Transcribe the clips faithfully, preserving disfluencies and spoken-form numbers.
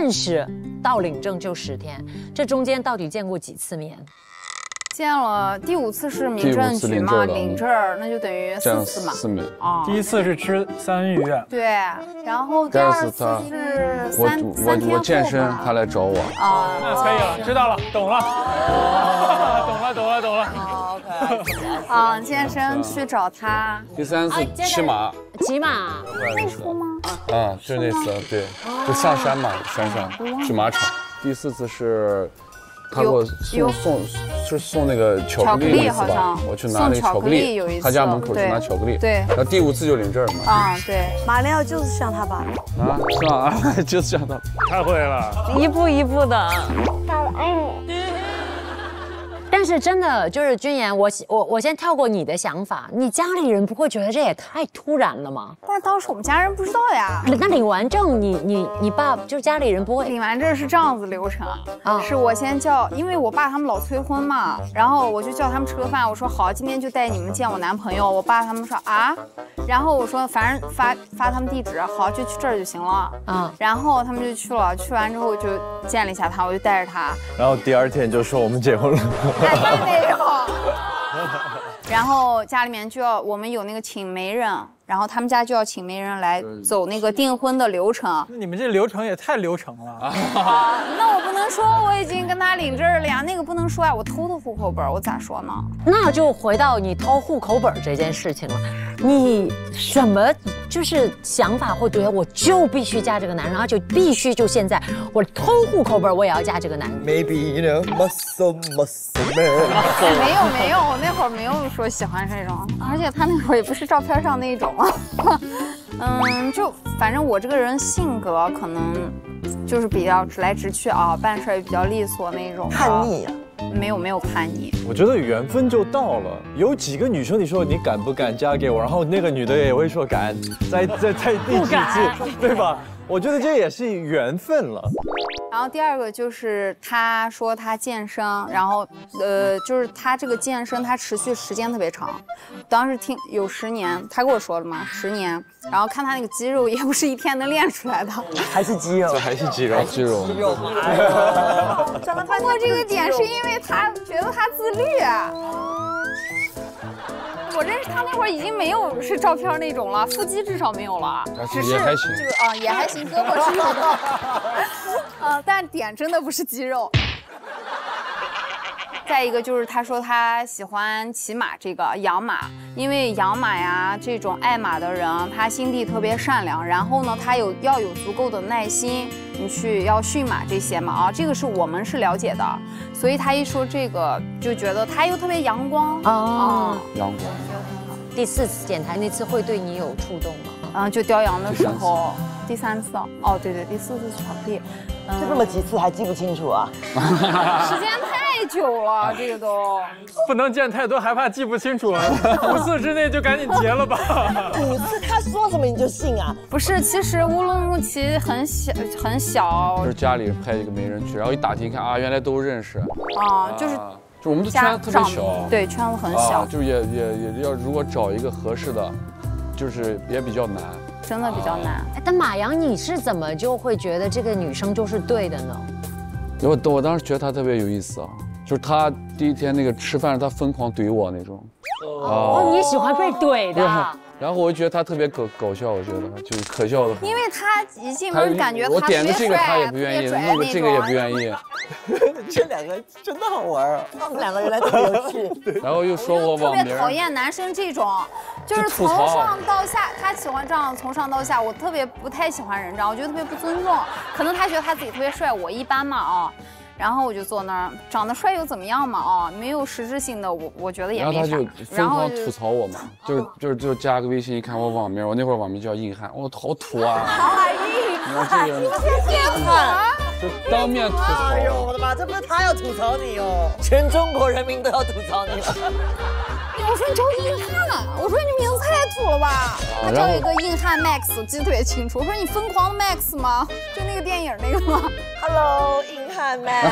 认识到领证就十天，这中间到底见过几次面？ 见了第五次是民政局嘛，领证儿那就等于四次嘛。 四面。 啊， 第一次是吃三文鱼。 对，然后第二次是三我三天我我健身， 后吧他来找我。 啊， 那可以了，知道了，懂了，懂了，懂了，懂了。 哦 OK。 啊，健身去找他。 第三次骑马。 骑马。 那说吗？ 啊，就是那次，对，就上山嘛，山上去马场。第四次是。他给我送送是送那个巧克力那次吧，我去拿那个巧克力，他家门口去拿巧克力。 对。 然后第五次就领证嘛。 啊，对。 马里奥就是像他爸。 啊，是吧？就是像他。 太会了。 一步一步的。但是真的就是君言，我我我先跳过你的想法，你家里人不会觉得这也太突然了吗？ 但是当时我们家人不知道呀。 那领完证，你你你爸就是家里人不会？ 领完证是这样子流程啊，是我先叫，因为我爸他们老催婚嘛，然后我就叫他们吃个饭，我说好，今天就带你们见我男朋友。我爸他们说啊，然后我说反正发发他们地址，好就去这儿就行了。嗯，然后他们就去了，去完之后就见了一下他，我就带着他。 然后第二天就说我们结婚了。 哎，没有。然后家里面就要我们有那个请媒人，然后他们家就要请媒人来走那个订婚的流程。 那你们这流程也太流程了啊！ 那我不能说我已经跟他领证了呀，那个不能说呀，我偷的户口本，我咋说呢？ 那就回到你偷户口本这件事情了，你什么就是想法会觉得我就必须嫁这个男人，然后就必须就现在我偷户口本我也要嫁这个男人 ？Maybe you know muscle muscle man。 没有没有，那会儿没有说喜欢这种，而且他那会儿也不是照片上那种。嗯，就反正我这个人性格可能就是比较直来直去啊，办事也比较利索那种。 叛逆啊？ 没有没有叛逆。 我觉得缘分就到了。有几个女生你说你敢不敢嫁给我，然后那个女的也会说敢，在在在第几次，对吧？我觉得这也是缘分了。 然后第二个就是他说他健身，然后呃，就是他这个健身他持续时间特别长，当时听有十年，他跟我说了嘛，十年。然后看他那个肌肉也不是一天能练出来的， 还是肌肉， 这还是肌肉， 肌肉。 肌肉。 包括这个点是因为他觉得他自律。我认识他那会儿已经没有是照片那种了，腹肌至少没有了，只是也还行， 这个啊也还行，胳膊是有的，啊，但点真的不是肌肉。再一个就是他说他喜欢骑马，这个养马，因为养马呀这种爱马的人，他心地特别善良，然后呢他有要有足够的耐心，你去要驯马这些嘛啊，这个是我们是了解的，所以他一说这个就觉得他又特别阳光哦， 阳光。 第四次见他那次会对你有触动吗？ 嗯，就雕羊的时候，第三次哦，对对，第四次巧克力， 就这么几次还记不清楚啊？ 时间太久了，这个都不能见太多，害怕记不清楚，五次之内就赶紧结了吧。 五次他说什么你就信啊？ 不是，其实乌鲁木齐很小很小， 就是家里派一个媒人去，然后一打听一看啊，原来都认识啊，就是。 就我们的圈子特别小， 对，圈子很小， 就也也也要如果找一个合适的，就是也比较难， 真的比较难。 但马洋，你是怎么就会觉得这个女生就是对的呢？ 我我当时觉得她特别有意思啊，就是她第一天那个吃饭，她疯狂怼我那种。 哦，你喜欢被怼的。 然后我就觉得他特别搞搞笑，我觉得就是可笑的。 因为他一进门感觉他我点的这个他也不愿意，那个这个也不愿意。 这两个真的好玩啊！他们两个原来这么有趣。 然后又说我网名。 特别讨厌男生这种，就是从上到下，他喜欢这样从上到下，我特别不太喜欢人这样，我觉得特别不尊重。可能他觉得他自己特别帅，我一般嘛啊。然后我就坐那儿，长得帅又怎么样嘛啊，没有实质性的，我我觉得也没啥。 然后他就疯狂吐槽我嘛，就是就是就加个微信，一看我网名，我那会儿网名叫硬汉，我好土啊！ 好硬汉，你们硬汉， 就当面吐槽。 哎呦我的妈，这不是他要吐槽你哦，全中国人民都要吐槽你了。 我说你叫硬汉，我说你名字太土了吧？他叫一个硬汉 Max， 我记得特别清楚。我说你疯狂的 Max 吗？就那个电影那个吗 ？Hello， 硬汉 Max。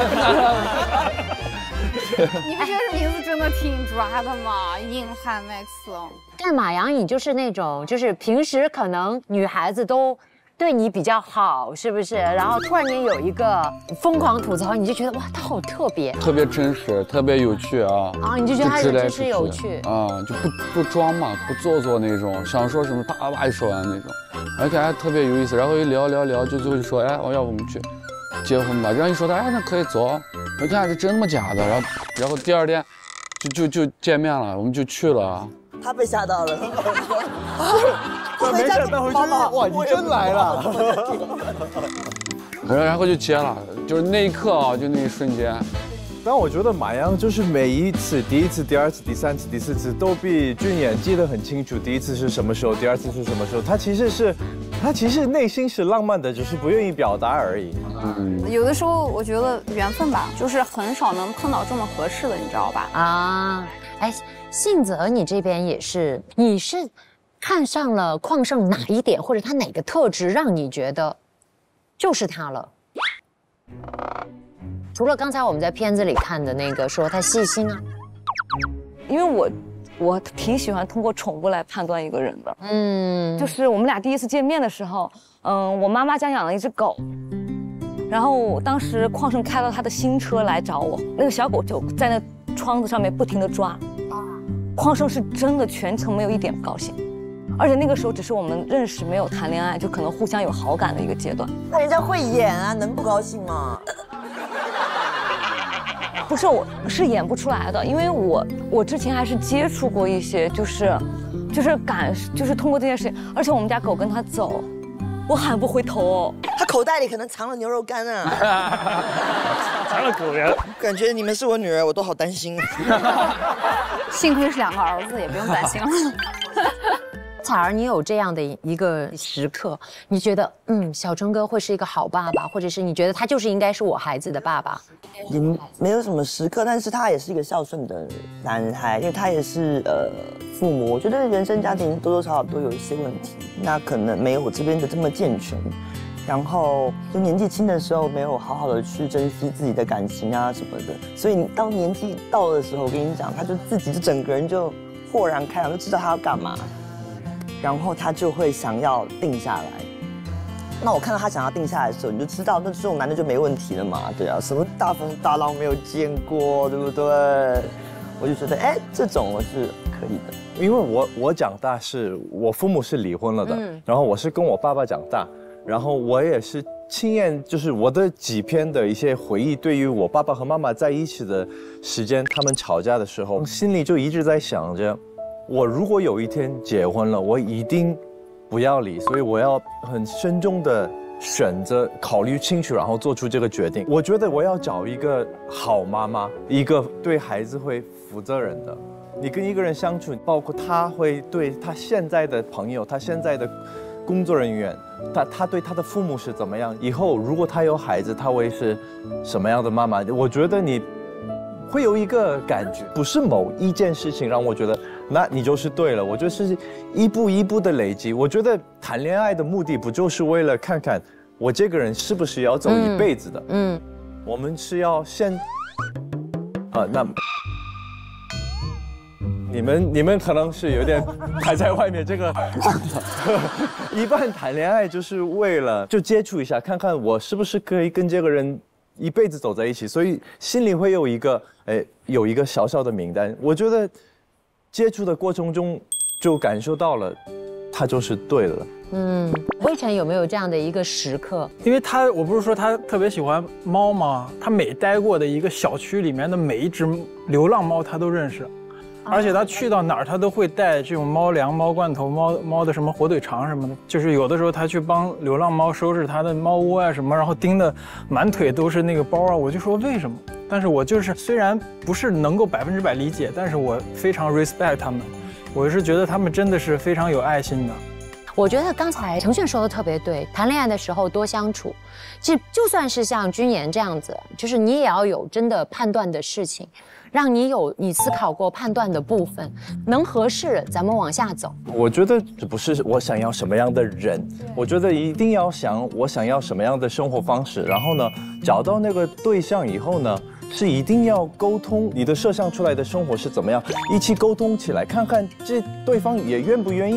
你不觉得这名字真的挺抓的吗？硬汉 Max。 但马洋，你就是那种，就是平时可能女孩子都对你比较好，是不是？然后突然间有一个疯狂吐槽，你就觉得哇，他好特别， 特别真实，特别有趣啊！ 啊，你就觉得他是真实有趣啊，就不不装嘛，不做作那种，想说什么啪啪一说完那种，而且还特别有意思。然后一聊聊聊，就最后就说，哎，我要不我们去结婚吧？然后一说他，哎，那可以走。我看是真的吗假的？然后然后第二天就就就见面了，我们就去了。 他被吓到了。 我没想到回去，哇，你真来了。 然后就接了，就是那一刻啊，就那一瞬间。 但我觉得马洋就是每一次，第一次、第二次、第三次、第四次都比俊彦记得很清楚。第一次是什么时候，第二次是什么时候？他其实是，他其实内心是浪漫的，只是不愿意表达而已。 嗯，有的时候我觉得缘分吧，就是很少能碰到这么合适的，你知道吧？ 啊，哎，信泽你这边也是，你是看上了邝胜哪一点，或者他哪个特质让你觉得就是他了？除了刚才我们在片子里看的那个说他细心啊， 因为我我挺喜欢通过宠物来判断一个人的。嗯，就是我们俩第一次见面的时候，嗯，我妈妈家养了一只狗，然后当时邝胜开了他的新车来找我，那个小狗就在那窗子上面不停地抓，邝胜是真的全程没有一点不高兴。而且那个时候只是我们认识，没有谈恋爱，就可能互相有好感的一个阶段。 那人家会演啊，能不高兴吗？ 不是，我是演不出来的，因为我我之前还是接触过一些，就是就是感，就是通过这件事情。而且我们家狗跟他走，我喊不回头哦。 他口袋里可能藏了牛肉干啊， 藏了狗粮。 感觉你们是我女儿，我都好担心。 幸亏是两个儿子，也不用担心了。 彩儿，你有这样的一个时刻，你觉得嗯，小春哥会是一个好爸爸，或者是你觉得他就是应该是我孩子的爸爸？ 也没有什么时刻，但是他也是一个孝顺的男孩，因为他也是呃父母。我觉得原生家庭多多少少都有一些问题，那可能没有我这边的这么健全。然后就年纪轻的时候没有好好的去珍惜自己的感情啊什么的，所以你到年纪到的时候，我跟你讲，他就自己就整个人就豁然开朗，就知道他要干嘛。然后他就会想要定下来。那我看到他想要定下来的时候，你就知道那这种男的就没问题了嘛，对啊，什么大风大浪没有见过，对不对？我就觉得，哎，这种我是可以的。 因为我我长大是我父母是离婚了的，嗯、然后我是跟我爸爸长大，然后我也是亲眼就是我的几篇的一些回忆，对于我爸爸和妈妈在一起的时间，他们吵架的时候，心里就一直在想着。我如果有一天结婚了，我一定不要离，所以我要很慎重的选择，考虑清楚，然后做出这个决定。我觉得我要找一个好妈妈，一个对孩子会负责任的。你跟一个人相处，包括他会对他现在的朋友，他现在的工作人员，他他对他的父母是怎么样？以后如果他有孩子，他会是什么样的妈妈？我觉得你会有一个感觉，不是某一件事情让我觉得。那你就是对了，我觉得是一步一步的累积。我觉得谈恋爱的目的不就是为了看看我这个人是不是要走一辈子的？嗯，嗯我们是要先，啊，那你们你们可能是有点还在外面这个，一般谈恋爱就是为了就接触一下，看看我是不是可以跟这个人一辈子走在一起，所以心里会有一个哎有一个小小的名单，我觉得。接触的过程中，就感受到了，他就是对的了。嗯， 魏晨有没有这样的一个时刻？ 因为他，我不是说他特别喜欢猫吗？他每待过的一个小区里面的每一只流浪猫，他都认识，而且他去到哪儿，他都会带这种猫粮、猫罐头、猫猫的什么火腿肠什么的。就是有的时候他去帮流浪猫收拾它的猫窝啊什么，然后叮的满腿都是那个包啊，我就说为什么？但是我就是虽然不是能够百分之百理解，但是我非常 respect 他们，我是觉得他们真的是非常有爱心的。 我觉得刚才程炫说的特别对，谈恋爱的时候多相处，其实就算是像君言这样子，就是你也要有真的判断的事情，让你有你思考过判断的部分，能合适咱们往下走。 我觉得这不是我想要什么样的人，我觉得一定要想我想要什么样的生活方式，然后呢，找到那个对象以后呢。是一定要沟通，你的设想出来的生活是怎么样，一起沟通起来，看看这对方也愿不愿意。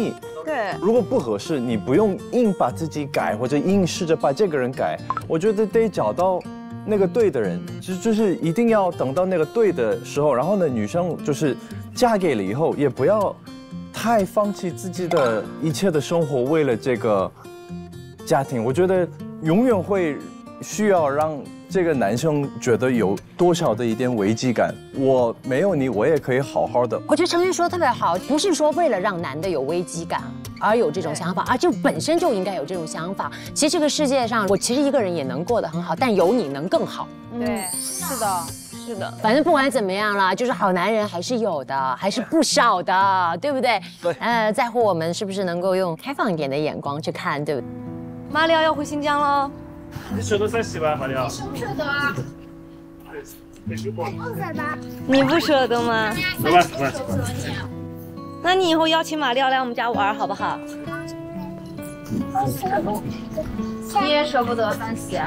对， 如果不合适，你不用硬把自己改，或者硬试着把这个人改。我觉得得找到那个对的人，就就是一定要等到那个对的时候。然后呢，女生就是嫁给了以后，也不要太放弃自己的一切的生活，为了这个家庭。我觉得永远会需要让这个男生觉得有多少的一点危机感。我没有你，我也可以好好的。 我觉得程云说的特别好，不是说为了让男的有危机感而有这种想法，而就本身就应该有这种想法。其实这个世界上，我其实一个人也能过得很好，但有你能更好。 对，是的。 是的， 反正不管怎么样啦，就是好男人还是有的，还是不少的，对不对？ 对。 呃，在乎我们是不是能够用开放一点的眼光去看，对不对？ 马里奥要回新疆了。 你舍得再洗吧，马里奥？ 舍不舍得啊？ 没去过。 不舍得。 你不舍得吗？ 走吧，走吧。 那你以后邀请马里奥来我们家玩，好不好？ 你也舍不得三喜。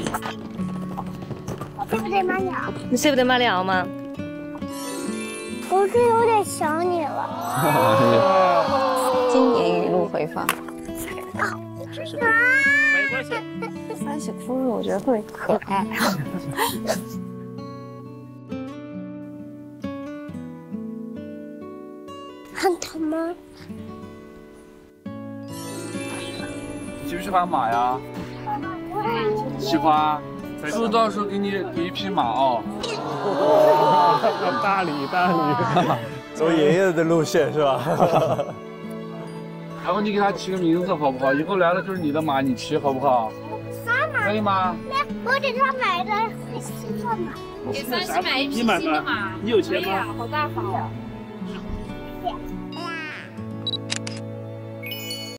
对不对，马里奥？ 你舍不得马里奥吗？ 我是有点想你了。 今年一路回访。 没关系。 三喜哭了，我觉得特别可爱。 很疼吗？ 喜不喜欢马呀？喜欢。叔到时候给你给一匹马哦。 大礼大礼， 走爷爷的路线是吧？ 然后你给他起个名字好不好？以后来了就是你的马，你骑好不好？可以吗？ 我给他买的新的马。 给三喜买一匹新的马，你有钱吗？ 好大方。